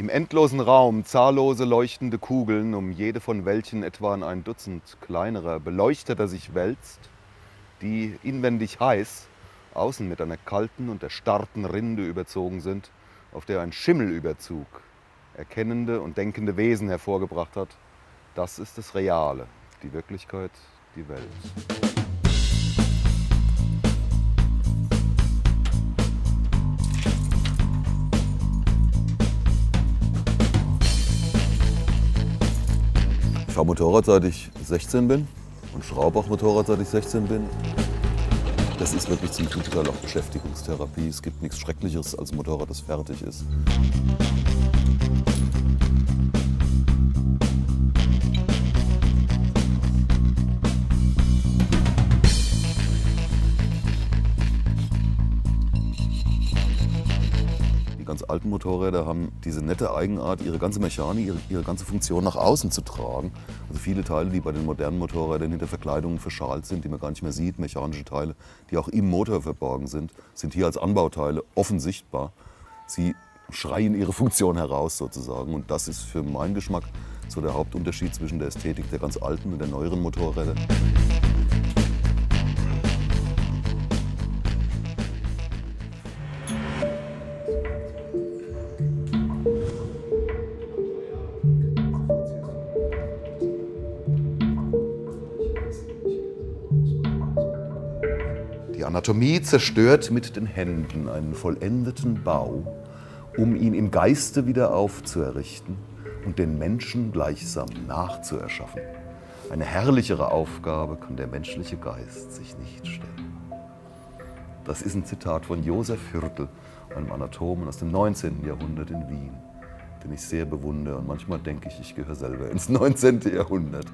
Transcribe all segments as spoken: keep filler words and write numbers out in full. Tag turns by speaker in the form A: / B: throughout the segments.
A: Im endlosen Raum zahllose leuchtende Kugeln, um jede von welchen etwa in ein Dutzend kleinerer Beleuchteter sich wälzt, die inwendig heiß, außen mit einer kalten und erstarrten Rinde überzogen sind, auf der ein Schimmelüberzug erkennende und denkende Wesen hervorgebracht hat. Das ist das Reale, die Wirklichkeit, die Welt. Ich fahre Motorrad, seit ich sechzehn bin und schraube auch Motorrad, seit ich sechzehn bin. Das ist wirklich zum guten Teil auch Beschäftigungstherapie. Es gibt nichts Schrecklicheres als ein Motorrad, das fertig ist. Die ganz alten Motorräder haben diese nette Eigenart, ihre ganze Mechanik, ihre, ihre ganze Funktion nach außen zu tragen. Also viele Teile, die bei den modernen Motorrädern hinter Verkleidungen verschalt sind, die man gar nicht mehr sieht, mechanische Teile, die auch im Motor verborgen sind, sind hier als Anbauteile offen sichtbar. Sie schreien ihre Funktion heraus sozusagen. Und das ist für meinen Geschmack so der Hauptunterschied zwischen der Ästhetik der ganz alten und der neueren Motorräder. Die Anatomie zerstört mit den Händen einen vollendeten Bau, um ihn im Geiste wieder aufzuerrichten und den Menschen gleichsam nachzuerschaffen. Eine herrlichere Aufgabe kann der menschliche Geist sich nicht stellen. Das ist ein Zitat von Josef Hürtel, einem Anatomen aus dem neunzehnten Jahrhundert in Wien, den ich sehr bewundere. Und manchmal denke ich, ich gehöre selber ins neunzehnte Jahrhundert.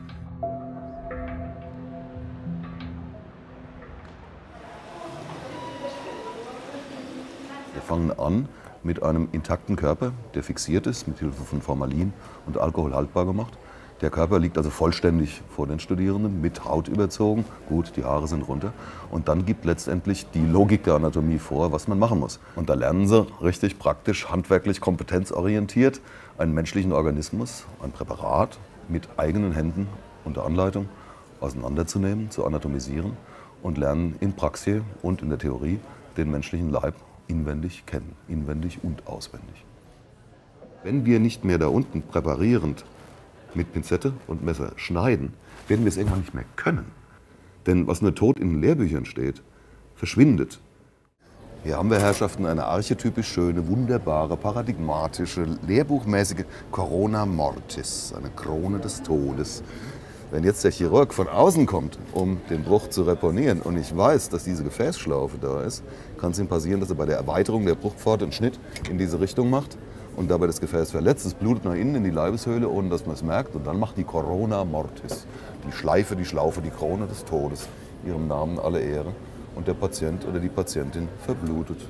A: Wir fangen an mit einem intakten Körper, der fixiert ist, mit Hilfe von Formalin und Alkohol haltbar gemacht. Der Körper liegt also vollständig vor den Studierenden, mit Haut überzogen. Gut, die Haare sind runter. Und dann gibt letztendlich die Logik der Anatomie vor, was man machen muss. Und da lernen sie richtig praktisch, handwerklich, kompetenzorientiert einen menschlichen Organismus, ein Präparat mit eigenen Händen unter Anleitung auseinanderzunehmen, zu anatomisieren und lernen in Praxis und in der Theorie den menschlichen Leib inwendig kennen, inwendig und auswendig. Wenn wir nicht mehr da unten präparierend mit Pinzette und Messer schneiden, werden wir es irgendwann nicht mehr können. Denn was nur tot in den Lehrbüchern steht, verschwindet. Hier haben wir, Herrschaften, eine archetypisch schöne, wunderbare, paradigmatische, lehrbuchmäßige Corona Mortis, eine Krone des Todes. Wenn jetzt der Chirurg von außen kommt, um den Bruch zu reponieren, und ich weiß, dass diese Gefäßschlaufe da ist, kann es ihm passieren, dass er bei der Erweiterung der Bruchpforte einen Schnitt in diese Richtung macht und dabei das Gefäß verletzt. Es blutet nach innen in die Leibeshöhle, ohne dass man es merkt. Und dann macht die Corona Mortis, die Schleife, die Schlaufe, die Krone des Todes, ihrem Namen alle Ehre. Und der Patient oder die Patientin verblutet.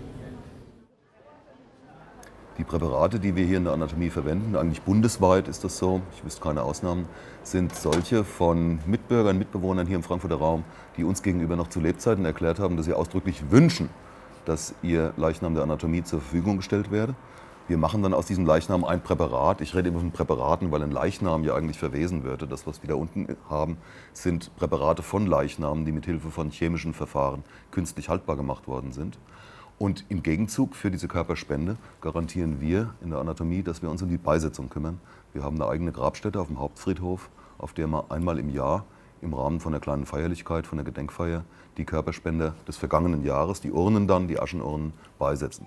A: Die Präparate, die wir hier in der Anatomie verwenden, eigentlich bundesweit ist das so, ich wüsste keine Ausnahmen, sind solche von Mitbürgern, Mitbewohnern hier im Frankfurter Raum, die uns gegenüber noch zu Lebzeiten erklärt haben, dass sie ausdrücklich wünschen, dass ihr Leichnam der Anatomie zur Verfügung gestellt werde. Wir machen dann aus diesem Leichnam ein Präparat. Ich rede immer von Präparaten, weil ein Leichnam ja eigentlich verwesen würde. Das, was wir da unten haben, sind Präparate von Leichnamen, die mit Hilfe von chemischen Verfahren künstlich haltbar gemacht worden sind. Und im Gegenzug für diese Körperspende garantieren wir in der Anatomie, dass wir uns um die Beisetzung kümmern. Wir haben eine eigene Grabstätte auf dem Hauptfriedhof, auf der wir einmal im Jahr im Rahmen von einer kleinen Feierlichkeit, von einer Gedenkfeier, die Körperspender des vergangenen Jahres, die Urnen dann, die Aschenurnen, beisetzen.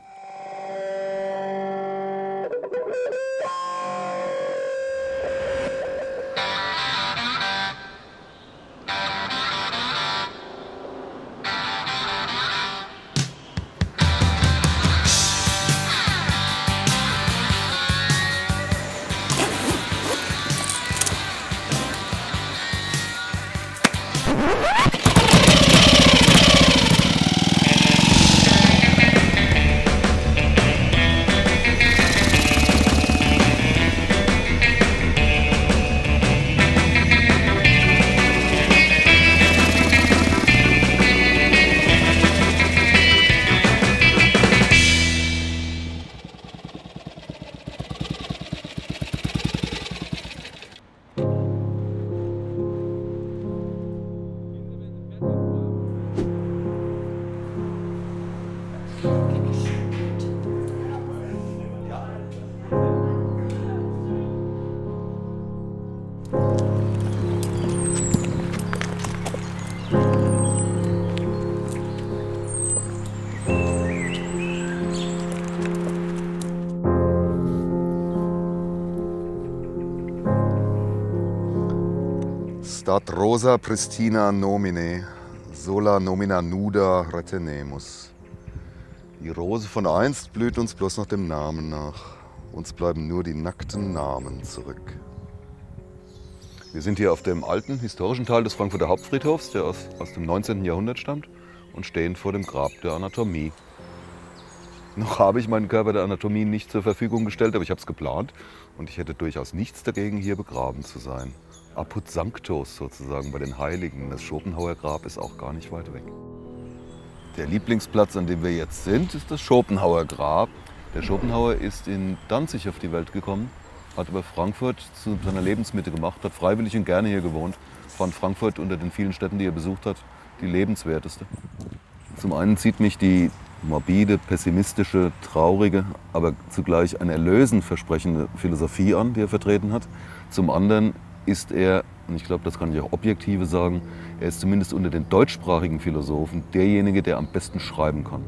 A: Stat rosa pristina nomine, sola nomina nuda retenemus. Die Rose von einst blüht uns bloß noch dem Namen nach. Uns bleiben nur die nackten Namen zurück. Wir sind hier auf dem alten, historischen Teil des Frankfurter Hauptfriedhofs, der aus, aus dem neunzehnten Jahrhundert stammt, und stehen vor dem Grab der Anatomie. Noch habe ich meinen Körper der Anatomie nicht zur Verfügung gestellt, aber ich habe es geplant und ich hätte durchaus nichts dagegen, hier begraben zu sein. Apud Sanctos sozusagen, bei den Heiligen. Das Schopenhauer Grab ist auch gar nicht weit weg. Der Lieblingsplatz, an dem wir jetzt sind, ist das Schopenhauer Grab. Der Schopenhauer ist in Danzig auf die Welt gekommen, hat aber Frankfurt zu seiner Lebensmitte gemacht, hat freiwillig und gerne hier gewohnt, fand Frankfurt unter den vielen Städten, die er besucht hat, die lebenswerteste. Zum einen zieht mich die morbide, pessimistische, traurige, aber zugleich ein erlösend versprechende Philosophie an, die er vertreten hat. Zum anderen ist er, und ich glaube, das kann ich auch objektive sagen, er ist zumindest unter den deutschsprachigen Philosophen derjenige, der am besten schreiben kann.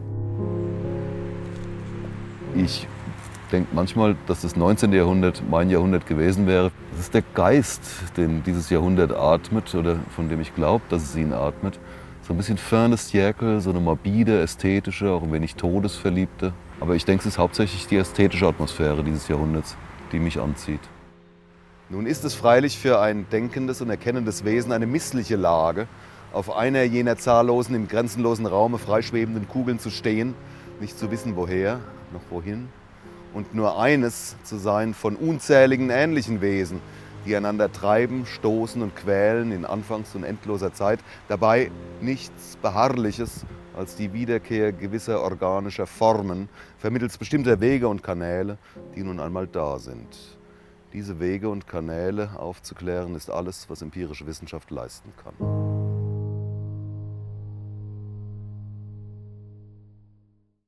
A: Ich denke manchmal, dass das neunzehnte Jahrhundert mein Jahrhundert gewesen wäre. Das ist der Geist, den dieses Jahrhundert atmet oder von dem ich glaube, dass es ihn atmet. So ein bisschen fernes Jäkel, so eine morbide, ästhetische, auch ein wenig todesverliebte. Aber ich denke, es ist hauptsächlich die ästhetische Atmosphäre dieses Jahrhunderts, die mich anzieht. Nun ist es freilich für ein denkendes und erkennendes Wesen eine missliche Lage, auf einer jener zahllosen, im grenzenlosen Raume freischwebenden Kugeln zu stehen, nicht zu wissen, woher, noch wohin, und nur eines zu sein von unzähligen ähnlichen Wesen, die einander treiben, stoßen und quälen in anfangs- und endloser Zeit, dabei nichts Beharrliches als die Wiederkehr gewisser organischer Formen, vermittels bestimmter Wege und Kanäle, die nun einmal da sind. Diese Wege und Kanäle aufzuklären, ist alles, was empirische Wissenschaft leisten kann.